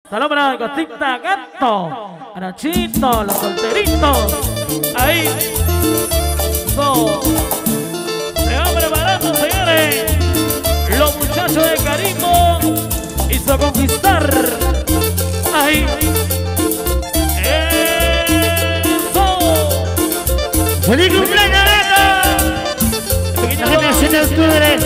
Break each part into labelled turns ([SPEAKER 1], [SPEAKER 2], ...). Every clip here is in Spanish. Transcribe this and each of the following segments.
[SPEAKER 1] Saludos para Cosita Gato, Nachito, los solteritos. Ahí. Se van preparando, señores. Los muchachos de Carimbo hizo conquistar. Ahí.
[SPEAKER 2] ¡Feliz cumpleaños, Gato! La 7 de octubre.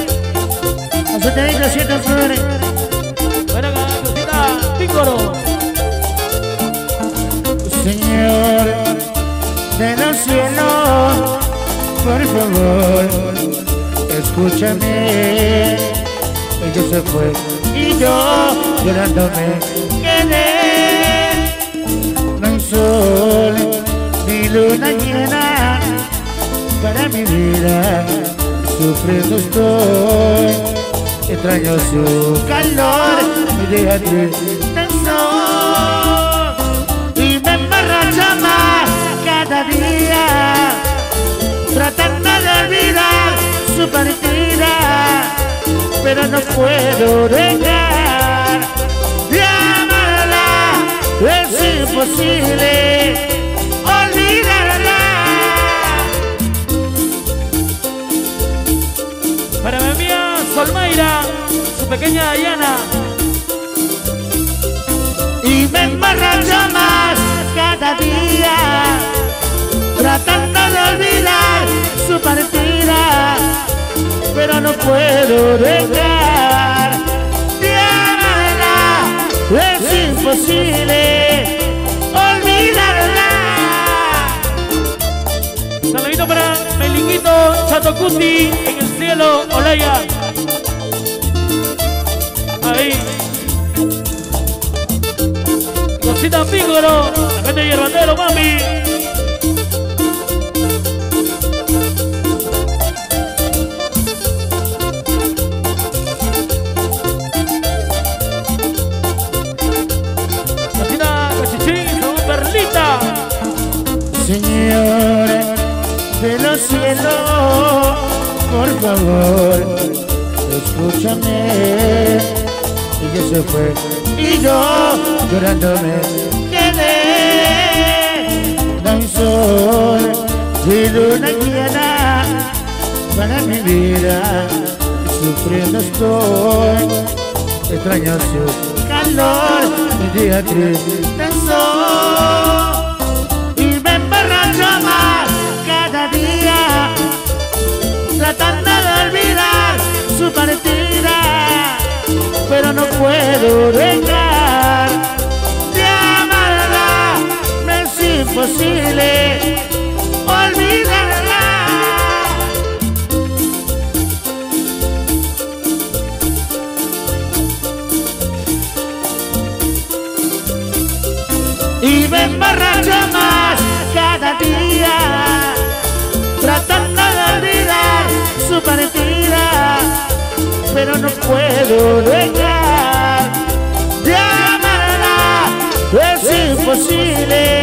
[SPEAKER 2] La 7 de octubre.
[SPEAKER 1] Buena cosita, Pícoro.
[SPEAKER 2] Señor de los cielos, por favor, escúchame. Ella se fue y yo llorando me quedé. No hay sol ni luna llena para mi vida, sufriendo estoy. Extraño su calor y deja triste sol. Y me emborracho más cada día, tratando de olvidar su partida, pero no puedo dejar de amarla. Es imposible olvidarla.
[SPEAKER 1] Para mi amiga Solmayra, su pequeña Dayana.
[SPEAKER 2] Y me emborracho más cada día, tratando de olvidar su partida, pero no puedo dejar de amarla. Es imposible olvidarla.
[SPEAKER 1] Saludito para Melinguito Chatocuti en el cielo, Olaya. Ahí. Cosita Pícoro, la gente de Hierbatero, mami. Cosita Cachichín, son Perlita.
[SPEAKER 2] Señor de los cielos, por favor, escúchame. Ella se fue y yo llorando me quedé. No hay sol ni luna llena para mi vida, sufriendo estoy. Extraño su calor, mi día triste sol. Y me emborracho más cada día, tratando de olvidar su partida, pero no puedo dejar de amarla. Me es imposible olvidarla. Y me emborracho más cada día, tratando de olvidar su partida, pero no puedo dejar de amarla. Es imposible